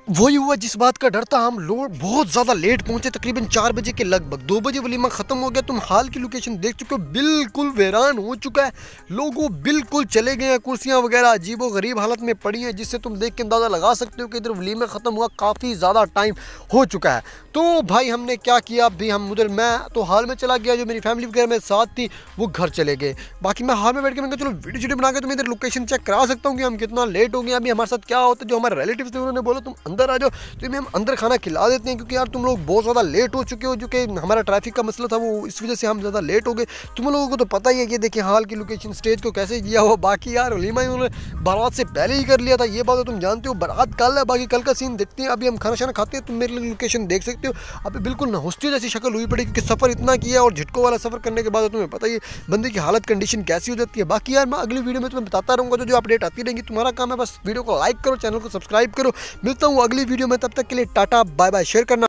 वही हुआ जिस बात का डर था। हम लोग बहुत ज़्यादा लेट पहुंचे, तकरीबन 4 बजे के लगभग। 2 बजे वलीमा ख़त्म हो गया। तुम हाल की लोकेशन देख चुके हो, बिल्कुल वीरान हो चुका है। लोगों बिल्कुल चले गए हैं, कुर्सियां वगैरह अजीबो गरीब हालत में पड़ी हैं, जिससे तुम देख के अंदाज़ा लगा सकते हो कि इधर वलीमा ख़त्म हुआ काफ़ी ज़्यादा टाइम हो चुका है। तो भाई हमने क्या किया, अभी हम उधर, मैं तो हाल में चला गया, जो मेरी फैमिली वगैरह मेरे साथ थी वो घर चले गए। बाकी मैं हाल में बैठ के मैंने कहा चलो वीडियो बना के तुम्हें इधर लोकेशन चेक करा सकता हूँ कि हम कितना लेट हो गए। अभी हमारे साथ क्या होता है, जो हमारे रिलेटिव्स थे उन्होंने बोला तुम अंदर आ जाओ, तो तुम्हें हम अंदर खाना खिला देते हैं, क्योंकि यार तुम लोग बहुत ज़्यादा लेट हो चुके हो, जो कि हमारा ट्रैफिक का मसला था वो इस वजह से हम ज़्यादा लेट हो गए। तुम लोगों को तो पता ही है कि देखिए हाल की लोकेशन स्टेज को कैसे किया हो। बाकी यार वलीमा उन्होंने बारात से पहले ही कर लिया था, ये बात तो तुम जानते हो। बारात कल है, बाकी कल का सीन देखते हैं। अभी हम खाना शाना खाते हैं, तुम मेरे लिए लोकेशन देख सकते हो। अभी बिल्कुल नहुस्ती जैसी शक्ल हुई पड़ी, क्योंकि सफ़र इतना किया और झटकों वाला सफ़र करने के बाद तुम्हें पता ही है बंदे की हालत कंडीशन कैसी हो जाती है। बाकी यार मैं अगली वीडियो में तुम्हें बताता रहूँगा, जो अपडेट आती रहेंगी। तुम्हारा काम है बस वीडियो को लाइक करो, चैनल को सब्सक्राइब करो। मिलता हूँ अगली वीडियो में, तब तक के लिए टाटा बाय बाय। शेयर करना।